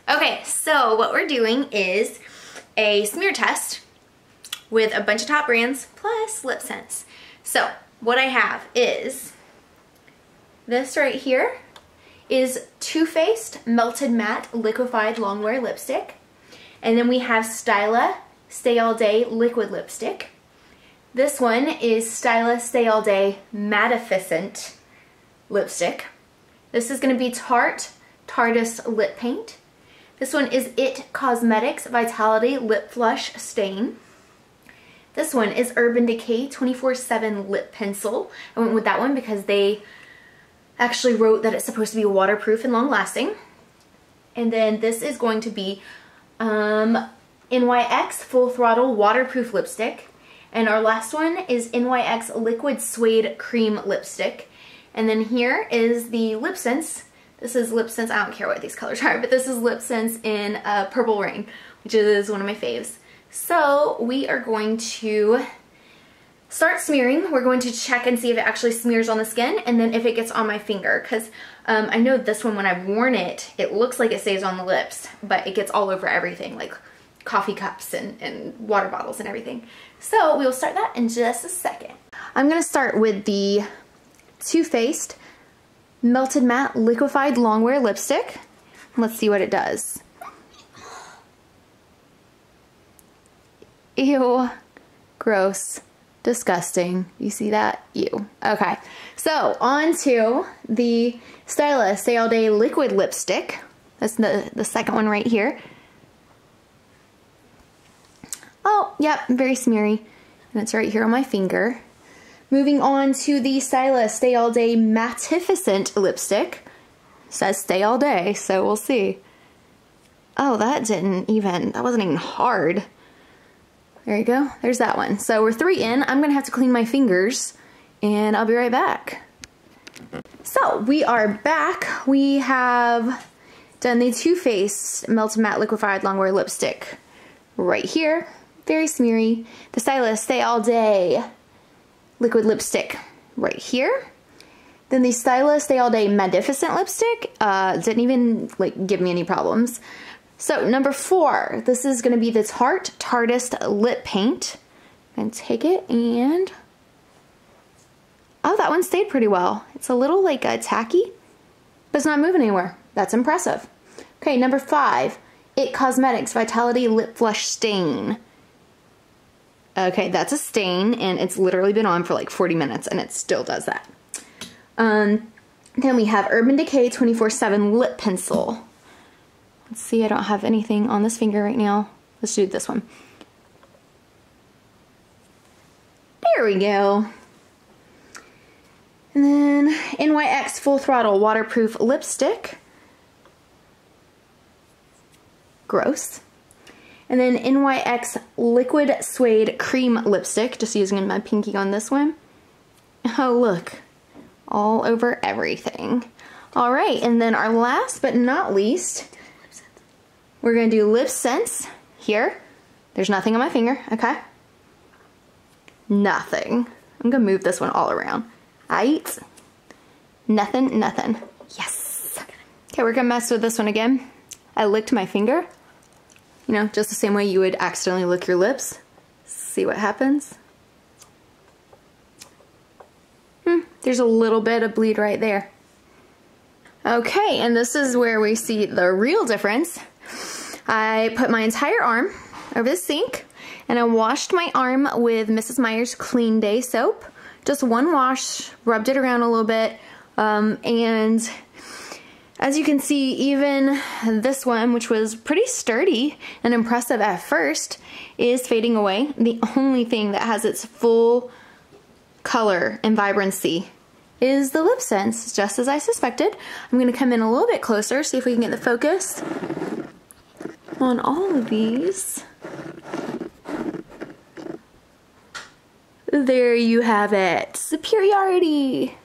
Okay, so what we're doing is a smear test with a bunch of top brands plus lip scents. So what I have is this right here is Too Faced Melted Matte Liquefied Longwear Lipstick. And then we have Styla Stay All Day Liquid Lipstick. This one is Styla Stay All Day Mattificent Lipstick. This is going to be Tarte's Lip Paint. This one is IT Cosmetics Vitality Lip Flush Stain. This one is Urban Decay 24/7 Lip Pencil. I went with that one because they actually wrote that it's supposed to be waterproof and long lasting. And then this is going to be NYX Full Throttle Waterproof Lipstick. And our last one is NYX Liquid Suede Cream Lipstick. And then here is the Lip Sense. This is Lip Sense, I don't care what these colors are, but this is Lip Sense in Purple Rain, which is one of my faves. So we are going to start smearing. We're going to check and see if it actually smears on the skin and then if it gets on my finger. Because I know this one, when I've worn it, it looks like it stays on the lips, but it gets all over everything, like coffee cups and water bottles and everything. So we will start that in just a second. I'm going to start with the Too Faced Melted Matte Liquefied Longwear Lipstick. Let's see what it does. Ew. Gross. Disgusting. You see that? Ew. Okay. So, on to the Styla Stay All Day Liquid Lipstick. That's the second one right here. Oh, yep, very smeary. And it's right here on my finger. Moving on to the Styla Stay All Day Mattificent Lipstick. It says Stay All Day, so we'll see. Oh, that wasn't even hard. There you go, there's that one. So we're 3 in. I'm gonna have to clean my fingers and I'll be right back. So we are back. We have done the Too Faced Melted Matte Liquefied Longwear Lipstick right here. Very smeary. The Styla Stay All Day Liquid Lipstick right here. Then the Styla Stay All Day Mattificent Lipstick didn't even give me any problems. So number 4, this is going to be the Tarte's Lip Paint. I'm going to take it and, oh, that one stayed pretty well. It's a little tacky, but it's not moving anywhere. That's impressive. Okay, number 5, IT Cosmetics Vitality Lip Flush Stain. Okay, that's a stain, and it's literally been on for like 40 minutes, and it still does that. Then we have Urban Decay 24/7 Lip Pencil. Let's see, I don't have anything on this finger right now. Let's do this one. There we go. And then NYX Full Throttle Waterproof Lipstick. Gross. And then NYX Liquid Suede Cream Lipstick, just using my pinky on this one. Oh, look. All over everything. Alright, and then our last but not least, we're going to do Lip Sense here. There's nothing on my finger, okay? Nothing. I'm going to move this one all around. Aight. Nothing, nothing. Yes. Okay, we're going to mess with this one again. I licked my finger. You know, just the same way you would accidentally lick your lips. See what happens. There's a little bit of bleed right there. Okay, and this is where we see the real difference. I put my entire arm over the sink and I washed my arm with Mrs. Meyer's Clean Day soap. Just one wash, rubbed it around a little bit, and as you can see, even this one, which was pretty sturdy and impressive at first, is fading away. The only thing that has its full color and vibrancy is the Lip Sense, just as I suspected. I'm going to come in a little bit closer, see if we can get the focus on all of these. There you have it. Superiority!